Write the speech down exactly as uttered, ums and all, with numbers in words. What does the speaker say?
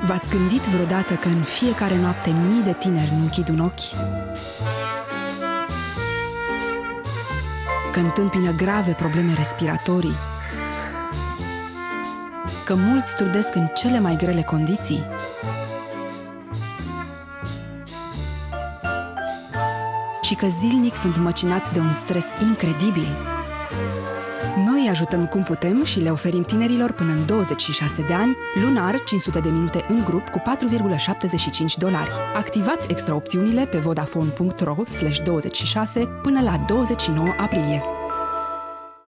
V-ați gândit vreodată că în fiecare noapte mii de tineri nu închid un ochi? Că întâmpină grave probleme respiratorii? Că mulți trudesc în cele mai grele condiții? Și că zilnic sunt măcinați de un stres incredibil? Noi îi ajutăm cum putem și le oferim tinerilor până în douăzeci și șase de ani, lunar cinci sute de minute în grup cu patru virgulă șaptezeci și cinci dolari. Activați extra opțiunile pe vodafone punct ro slash douăzeci și șase până la douăzeci și nouă aprilie.